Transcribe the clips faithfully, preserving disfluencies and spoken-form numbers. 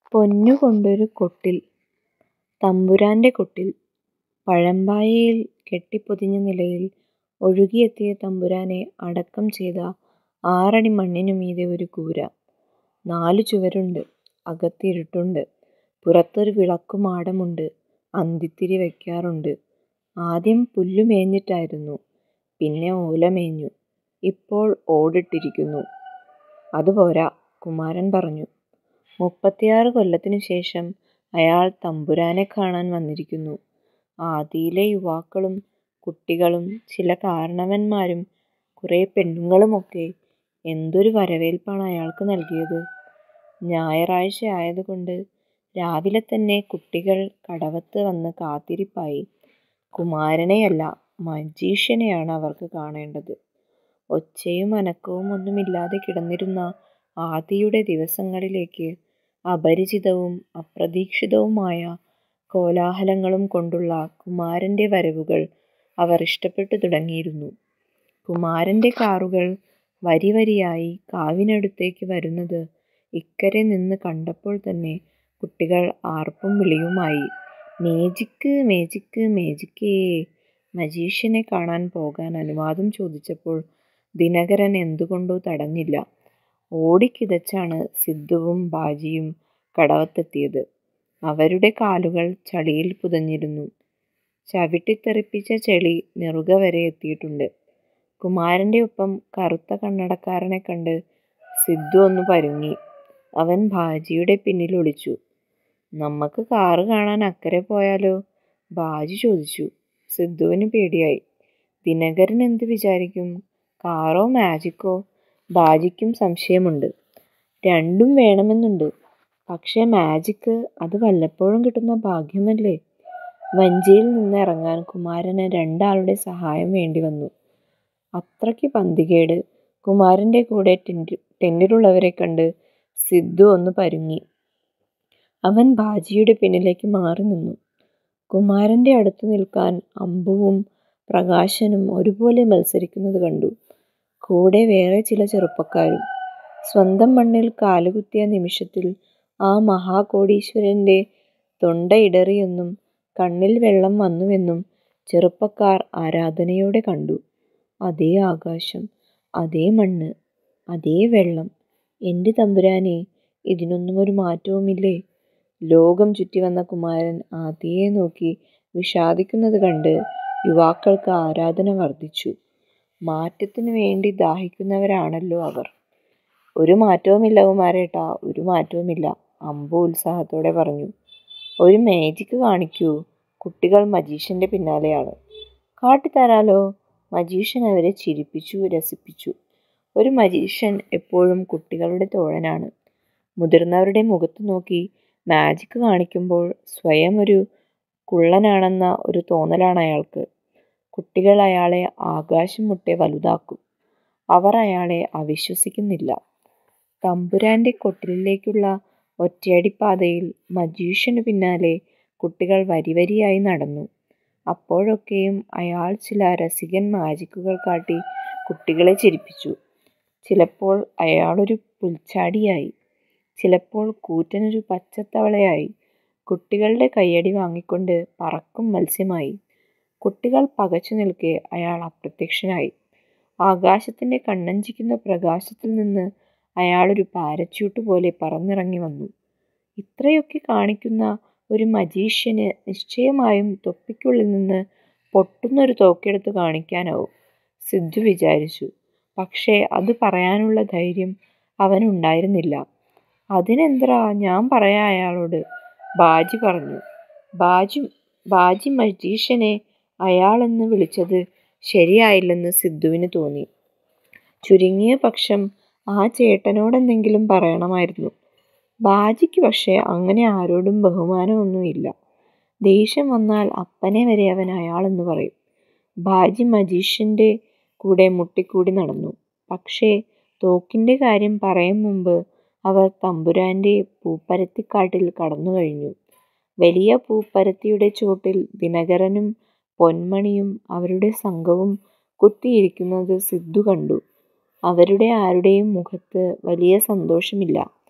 പൊന്നുകൊണ്ടൊരു കൊട്ടിൽ. തമ്പുരാന്റെ കൊട്ടിൽ. പഴമ്പായയിൽ കെട്ടിപ്പൊതിഞ്ഞ നിലയിൽ ഒഴുകിയെത്തിയ തമ്പുരാനെ അടക്കം ചെയ്ത ആറടി മണ്ണിനു മീതെ ഒരു കൂര. നാലു ചുവരുണ്ട്. അകത്ത് ഇരുട്ടുണ്ട്. പുറത്തൊരു വിളക്കുമാടമുണ്ട്. അന്തിത്തിരി വയ്ക്കാറുണ്ട്. ആദ്യം പുല്ലു മേഞ്ഞിട്ടായിരുന്നു. പിന്നെ ഓല മേഞ്ഞു. ഇപ്പോൾ ഓടിട്ടിരിക്കുന്നു. അതുപോരാ, കുമാരൻ പറഞ്ഞു. മുപ്പത്തിയാറ് കൊല്ലത്തിനു ശേഷം അയാൾ തമ്പുരാനെ കാണാൻ വന്നിരിക്കുന്നു. ആദിയിലെ യുവാക്കളും കുട്ടികളും ചില കാരണവന്മാരും കുറെ പെണ്ണുങ്ങളുമൊക്കെ എന്തൊരു വരവേൽപ്പാണ് അയാൾക്ക് നൽകിയത്. ഞായറാഴ്ച ആയതുകൊണ്ട് രാവിലെ തന്നെ കുട്ടികൾ കടവത്ത് വന്ന് കാത്തിരിപ്പായി. കുമാരനെയല്ല, മജീഷ്യനെയാണ് അവർക്ക് കാണേണ്ടത്. ഒച്ചയും അനക്കവും ഒന്നുമില്ലാതെ കിടന്നിരുന്ന ആദിയുടെ ദിവസങ്ങളിലേക്ക് അപരിചിതവും അപ്രതീക്ഷിതവുമായ കോലാഹലങ്ങളും കൊണ്ടുള്ള കുമാരന്റെ വരവുകൾ അവർ ഇഷ്ടപ്പെട്ടു തുടങ്ങിയിരുന്നു. കുമാരന്റെ കാറുകൾ വരിവരിയായി കാവിനടുത്തേക്ക് വരുന്നത് ഇക്കരെ നിന്ന് കണ്ടപ്പോൾ തന്നെ കുട്ടികൾ ആർപ്പും വിളിയുമായി. മേജിക്ക്, മേജിക്ക്, മേജിക്കേ. മജീഷ്യനെ കാണാൻ പോകാൻ അനുവാദം ചോദിച്ചപ്പോൾ ദിനകരൻ എന്തുകൊണ്ടോ തടഞ്ഞില്ല. ഓടിക്കിതച്ചാണ് സിദ്ധുവും ബാജിയും കടവത്തെത്തിയത്. അവരുടെ കാലുകൾ ചളിയിൽ പുതഞ്ഞിരുന്നു. ചവിട്ടിത്തെറിപ്പിച്ച ചെളി നെറുക വരെ എത്തിയിട്ടുണ്ട്. കുമാരന്റെ ഒപ്പം കറുത്ത കണ്ണടക്കാരനെ കണ്ട് സിദ്ധു ഒന്ന് പരുങ്ങി. അവൻ ബാജിയുടെ പിന്നിൽ ഒളിച്ചു. "നമ്മക്ക് കാറ് കാണാൻ അക്കരെ പോയാലോ?" ബാജി ചോദിച്ചു. സിദ്ധുവിന് പേടിയായി. ദിനകരൻ എന്ത് വിചാരിക്കും? കാറോ മാജിക്കോ? ബാജിക്കും സംശയമുണ്ട്. രണ്ടും വേണമെന്നുണ്ട്. പക്ഷേ മാജിക്ക്, അത് വല്ലപ്പോഴും കിട്ടുന്ന ഭാഗ്യമല്ലേ. വഞ്ചിയിൽ നിന്ന് ഇറങ്ങാൻ കുമാരന് രണ്ടാളുടെ സഹായം വേണ്ടി വന്നു. അത്രയ്ക്ക് പന്തികേട്. കുമാരന്റെ കൂടെ ടെന്റിലുള്ളവരെ കണ്ട് സിദ്ധു ഒന്ന് പരുങ്ങി. അവൻ ബാജിയുടെ പിന്നിലേക്ക് മാറി നിന്നു. കുമാരന്റെ അടുത്ത് നിൽക്കാൻ അമ്പുവും പ്രകാശനും ഒരുപോലെ മത്സരിക്കുന്നത് കണ്ടു. കൂടെ വേറെ ചില ചെറുപ്പക്കാരും. സ്വന്തം മണ്ണിൽ കാലുകുത്തിയ നിമിഷത്തിൽ ആ മഹാകോടീശ്വരന്റെ തൊണ്ട ഇടറിയെന്നും കണ്ണിൽ വെള്ളം വന്നുവെന്നും ചെറുപ്പക്കാർ ആരാധനയോടെ കണ്ടു. അതേ ആകാശം, അതേ മണ്ണ്, അതേ വെള്ളം. എന്റെ തമ്പുരാനെ, ഇതിനൊന്നും ഒരു മാറ്റവുമില്ലേ? ലോകം ചുറ്റി വന്ന കുമാരൻ ആദിയെ നോക്കി വിഷാദിക്കുന്നത് കണ്ട് യുവാക്കൾക്ക് ആരാധന വർദ്ധിച്ചു. മാറ്റത്തിനു വേണ്ടി ദാഹിക്കുന്നവരാണല്ലോ അവർ. "ഒരു മാറ്റവുമില്ല കുമാരേട്ടാ, ഒരു മാറ്റവുമില്ല," അമ്പു ഉത്സാഹത്തോടെ പറഞ്ഞു. "ഒരു മേജിക്ക് കാണിക്കൂ." കുട്ടികൾ മജീഷ്യന്റെ പിന്നാലെയാണ്. "കാട്ടിത്തരാലോ." മജീഷ്യൻ അവരെ ചിരിപ്പിച്ചു രസിപ്പിച്ചു. ഒരു മജീഷ്യൻ എപ്പോഴും കുട്ടികളുടെ തോഴനാണ്. മുതിർന്നവരുടെ മുഖത്ത് നോക്കി മാജിക്ക് കാണിക്കുമ്പോൾ സ്വയം ഒരു കുള്ളനാണെന്ന ഒരു തോന്നലാണ് അയാൾക്ക്. കുട്ടികൾ അയാളെ ആകാശം മുട്ടെ വലുതാക്കും. അവർ അയാളെ അവിശ്വസിക്കുന്നില്ല. തമ്പുരാന്റെ കൊട്ടിലിലേക്കുള്ള ഒറ്റയടിപ്പാതയിൽ മജീഷ്യനു പിന്നാലെ കുട്ടികൾ വരിവരിയായി നടന്നു. അപ്പോഴൊക്കെയും അയാൾ ചില രസികൻ മാജിക്കുകൾ കാട്ടി കുട്ടികളെ ചിരിപ്പിച്ചു. ചിലപ്പോൾ അയാളൊരു പുൽച്ചാടിയായി, ചിലപ്പോൾ കൂറ്റനൊരു പച്ചത്തവളയായി, കുട്ടികളുടെ കയ്യടി വാങ്ങിക്കൊണ്ട് പറക്കും മത്സ്യമായി. കുട്ടികൾ പകച്ചു നിൽക്കെ അയാൾ അപ്രത്യക്ഷനായി. ആകാശത്തിന്റെ കണ്ണഞ്ചിക്കുന്ന പ്രകാശത്തിൽ നിന്ന് അയാളൊരു പാരച്യൂട്ട് പോലെ പറന്നിറങ്ങി വന്നു. ഇത്രയൊക്കെ കാണിക്കുന്ന ഒരു മജീഷ്യന് നിശ്ചയമായും തൊപ്പിക്കുള്ളിൽ നിന്ന് പൊട്ടുന്നൊരു തോക്കെടുത്ത് കാണിക്കാനാവും, സിദ്ധു വിചാരിച്ചു. പക്ഷേ അത് പറയാനുള്ള ധൈര്യം അവനുണ്ടായിരുന്നില്ല. "അതിനെന്താ, ഞാൻ പറയാ അയാളോട്," ബാജി പറഞ്ഞു. ബാജി ബാജി മജീഷ്യനെ അയാളെന്ന് വിളിച്ചത് ശരിയായില്ലെന്ന് സിദ്ധുവിന് തോന്നി. ചുരുങ്ങിയ പക്ഷം ആ ചേട്ടനോടെന്തെങ്കിലും പറയണമായിരുന്നു. ബാജിക്ക് പക്ഷേ അങ്ങനെ ആരോടും ബഹുമാനമൊന്നുമില്ല. ദേഷ്യം വന്നാൽ അപ്പനെ വരെ അവൻ അയാളെന്ന് പറയും. ബാജി മജീഷ്യന്റെ കൂടെ മുട്ടിക്കൂടി നടന്നു. പക്ഷേ തോക്കിന്റെ കാര്യം പറയും മുമ്പ് അവർ തമ്പുരാന്റെ പൂപ്പരത്തിക്കാട്ടിൽ കടന്നു കഴിഞ്ഞു. വലിയ പൂപ്പരത്തിയുടെ ചോട്ടിൽ ദിനകരനും പൊന്മണിയും അവരുടെ സംഘവും കുത്തിയിരിക്കുന്നത് സിദ്ധു കണ്ടു. അവരുടെ ആരുടെയും മുഖത്ത് വലിയ സന്തോഷമില്ല.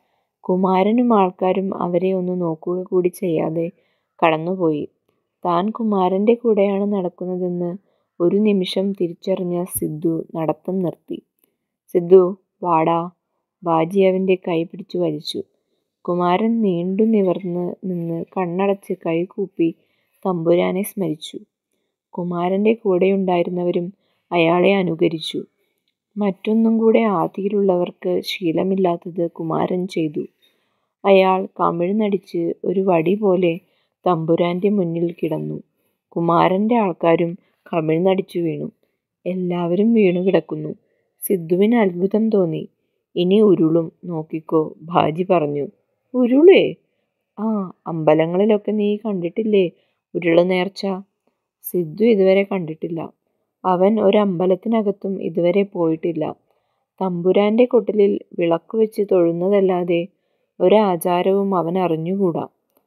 കുമാരനും ആൾക്കാരും അവരെ ഒന്ന് നോക്കുക കൂടി ചെയ്യാതെ കടന്നുപോയി. താൻ കുമാരന്റെ കൂടെയാണ് നടക്കുന്നതെന്ന് ഒരു നിമിഷം തിരിച്ചറിഞ്ഞ സിദ്ധു നടത്തം നിർത്തി. സിദ്ധു, വാടാ. ബാജി അവന്റെ കൈ പിടിച്ചു വലിച്ചു. കുമാരൻ നീണ്ടു നിവർന്ന് നിന്ന് കണ്ണടച്ച് കൈകൂപ്പി തമ്പുരാനെ സ്മരിച്ചു. കുമാരന്റെ കൂടെയുണ്ടായിരുന്നവരും അയാളെ അനുകരിച്ചു. മറ്റൊന്നും കൂടെ ആദിയിലുള്ളവർക്ക് ശീലമില്ലാത്തത് കുമാരൻ ചെയ്തു. അയാൾ കമിഴ്ന്നടിച്ച് ഒരു വടി പോലെ തമ്പുരാന്റെ മുന്നിൽ കിടന്നു. കുമാരന്റെ ആൾക്കാരും കമിഴ്ന്നടിച്ചു വീണു. എല്ലാവരും വീണുകിടക്കുന്നു. സിദ്ധുവിന് അത്ഭുതം തോന്നി. ഇനി ഉരുളും, നോക്കിക്കോ, ബാജി പറഞ്ഞു. ഉരുളേ? ആ, അമ്പലങ്ങളിലൊക്കെ നീ കണ്ടിട്ടില്ലേ ഉരുള് നേർച്ച? സിദ്ധു ഇതുവരെ കണ്ടിട്ടില്ല. അവൻ ഒരമ്പലത്തിനകത്തും ഇതുവരെ പോയിട്ടില്ല. തമ്പുരാന്റെ കൊട്ടിലിൽ വിളക്കു വെച്ച് തൊഴുന്നതല്ലാതെ ഒരാചാരവും അവൻ അറിഞ്ഞുകൂടാ.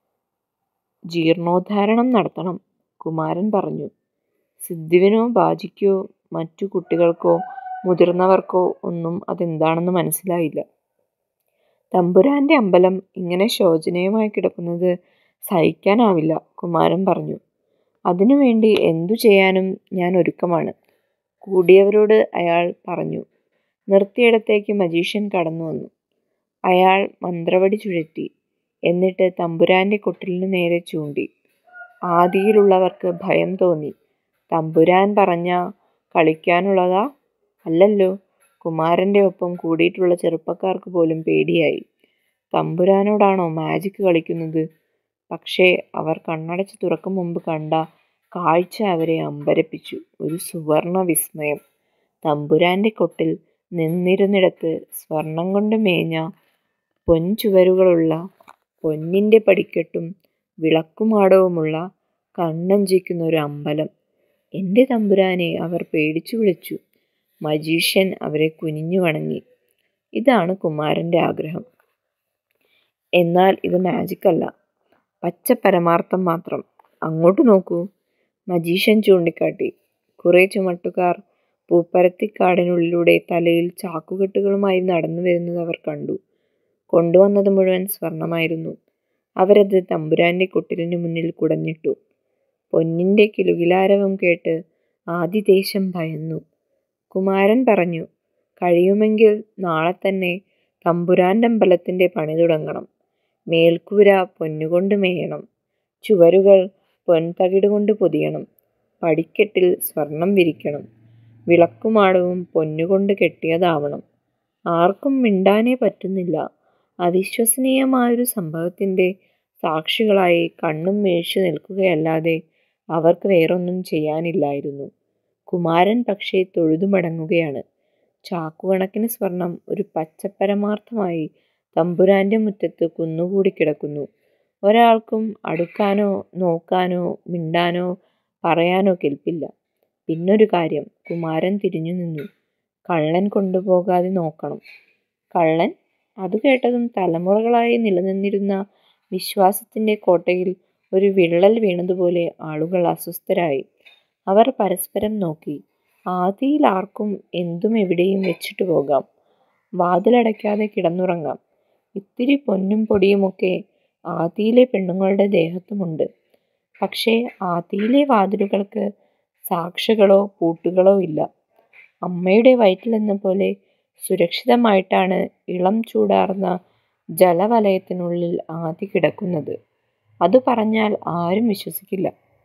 ജീർണോദ്ധാരണം നടത്തണം, കുമാരൻ പറഞ്ഞു. സിദ്ധുവിനോ ബാജിക്കോ മറ്റു കുട്ടികൾക്കോ മുതിർന്നവർക്കോ ഒന്നും അതെന്താണെന്ന് മനസ്സിലായില്ല. തമ്പുരാന്റെ അമ്പലം ഇങ്ങനെ ശോചനീയമായി കിടക്കുന്നത് സഹിക്കാനാവില്ല, കുമാരൻ പറഞ്ഞു. അതിനുവേണ്ടി എന്തു ചെയ്യാനും ഞാൻ ഒരുക്കമാണ്, കൂടിയവരോട് അയാൾ പറഞ്ഞു. നിർത്തിയിടത്തേക്ക് മജീഷ്യൻ കടന്നു വന്നു. അയാൾ മന്ത്രവടി ചുഴറ്റി. എന്നിട്ട് തമ്പുരാന്റെ കൊട്ടിലിനു നേരെ ചൂണ്ടി. ആദിയിലുള്ളവർക്ക് ഭയം തോന്നി. തമ്പുരാൻ പറഞ്ഞ കളിക്കാനുള്ളതാ? അല്ലല്ലോ. കുമാരന്റെ ഒപ്പം കൂടിയിട്ടുള്ള ചെറുപ്പക്കാർക്ക് പോലും പേടിയായി. തമ്പുരാനോടാണോ മാജിക് കളിക്കുന്നത്? പക്ഷേ അവർ കണ്ണടച്ച് തുറക്കും മുമ്പ് കണ്ട കാഴ്ച അവരെ അമ്പരപ്പിച്ചു. ഒരു സുവർണ വിസ്മയം. തമ്പുരാന്റെ കൊട്ടിൽ നിന്നിരുന്നിടത്ത് സ്വർണം കൊണ്ട് മേഞ്ഞ പൊൻചുവരുകളുള്ള, പൊന്നിന്റെ പടിക്കെട്ടും വിളക്കുമാടവുമുള്ള കണ്ണഞ്ചിക്കുന്ന ഒരു അമ്പലം. എന്റെ തമ്പുരാനെ, അവർ പേടിച്ചു വിളിച്ചു. മജീഷ്യൻ അവരെ കുനിഞ്ഞു വണങ്ങി. ഇതാണ് കുമാരന്റെ ആഗ്രഹം. എന്നാൽ ഇത് മാജിക് അല്ല, പച്ച പരമാർത്ഥം മാത്രം. അങ്ങോട്ട് നോക്കൂ, മജീഷ്യൻ ചൂണ്ടിക്കാട്ടി. കുറെ ചുമട്ടുകാർ പൂപ്പരത്തിക്കാടിനുള്ളിലൂടെ തലയിൽ ചാക്കുകെട്ടുകളുമായി നടന്നു വരുന്നത് അവർ കണ്ടു. കൊണ്ടുവന്നത് മുഴുവൻ സ്വർണമായിരുന്നു. അവരത് തമ്പുരാന്റെ കൊട്ടിലിനു മുന്നിൽ കുടഞ്ഞിട്ടു. പൊന്നിന്റെ കിലുകിലാരവം കേട്ട് ആദിദേശം ഭയന്നു. കുമാരൻ പറഞ്ഞു, കഴിയുമെങ്കിൽ നാളെ തന്നെ തമ്പുരാന്റെ അമ്പലത്തിന്റെ പണി തുടങ്ങണം. മേൽക്കൂര പൊന്നുകൊണ്ട് മേയണം, ചുവരുകൾ പൊൻതകിട് കൊണ്ട് പൊതിയണം, പടിക്കെട്ടിൽ സ്വർണം വിരിക്കണം, വിളക്കുമാടവും പൊന്നുകൊണ്ട് കെട്ടിയതാവണം. ആർക്കും മിണ്ടാനേ പറ്റുന്നില്ല. അവിശ്വസനീയമായൊരു സംഭവത്തിന്റെ സാക്ഷികളായി കണ്ണും മേഴിച്ചു നിൽക്കുകയല്ലാതെ അവർക്ക് വേറൊന്നും ചെയ്യാനില്ലായിരുന്നു. കുമാരൻ പക്ഷേ തൊഴുതു മടങ്ങുകയാണ്. ചാക്കുകണക്കിന് സ്വർണം ഒരു പച്ചപ്പരമാർത്ഥമായി തമ്പുരാന്റെ മുറ്റത്ത് കുന്നുകൂടി കിടക്കുന്നു. ഒരാൾക്കും അടുക്കാനോ നോക്കാനോ മിണ്ടാനോ പറയാനോ കെൽപ്പില്ല. പിന്നൊരു കാര്യം, കുമാരൻ തിരിഞ്ഞു നിന്നു. കള്ളൻ കൊണ്ടുപോകാതെ നോക്കണം. കള്ളൻ? അത് കേട്ടതും തലമുറകളായി നിലനിന്നിരുന്ന വിശ്വാസത്തിന്റെ കോട്ടയിൽ ഒരു വിള്ളൽ വീണതുപോലെ ആളുകൾ അസ്വസ്ഥരായി. അവർ പരസ്പരം നോക്കി. ആദിയിൽ ആർക്കും എന്തും എവിടെയും വെച്ചിട്ട് പോകാം. വാതിലടയ്ക്കാതെ കിടന്നുറങ്ങാം. ഇത്തിരി പൊന്നും പൊടിയുമൊക്കെ ആദിയിലെ പെണ്ണുങ്ങളുടെ ദേഹത്തുമുണ്ട്. പക്ഷേ ആദിയിലെ വാതിലുകൾക്ക് സാക്ഷികളോ പൂട്ടുകളോ ഇല്ല. അമ്മയുടെ വയറ്റിലെന്ന പോലെ സുരക്ഷിതമായിട്ടാണ് ഇളം ചൂടാർന്ന ജലവലയത്തിനുള്ളിൽ ആദി കിടക്കുന്നത്. അത് പറഞ്ഞാൽ ആരും വിശ്വസിക്കില്ല.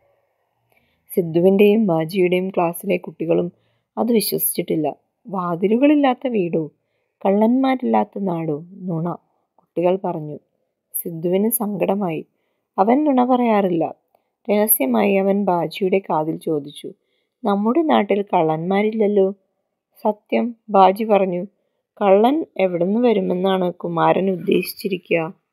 സിദ്ധുവിന്റെയും ബാജിയുടെയും ക്ലാസ്സിലെ കുട്ടികളും അത് വിശ്വസിച്ചിട്ടില്ല. വാതിലുകളില്ലാത്ത വീടോ, കള്ളന്മാരില്ലാത്ത നാടോ? നുണ, കുട്ടികൾ പറഞ്ഞു. സിദ്ധുവിന് സങ്കടമായി. അവൻ നുണ പറയാറില്ല. രഹസ്യമായി അവൻ ബാജിയുടെ കാതിൽ ചോദിച്ചു, നമ്മുടെ നാട്ടിൽ കള്ളന്മാരില്ലല്ലോ? സത്യം, ബാജി പറഞ്ഞു. കള്ളൻ എവിടുന്ന് വരുമെന്നാണ് കുമാരൻ ഉദ്ദേശിച്ചിരിക്കുക?